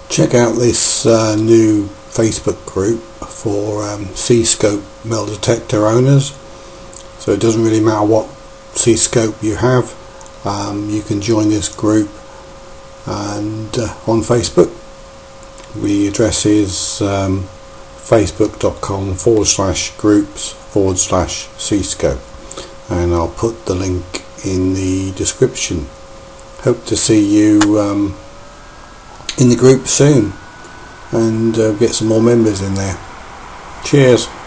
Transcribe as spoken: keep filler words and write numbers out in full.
check out this uh, new Facebook group for um, Cscope metal detector owners. So it doesn't really matter what Cscope you have, um, you can join this group and uh, on Facebook. The address is um, facebook.com forward slash groups forward slash Cscope, and I'll put the link in the description. Hope to see you um, in the group soon and uh, get some more members in there. Cheers.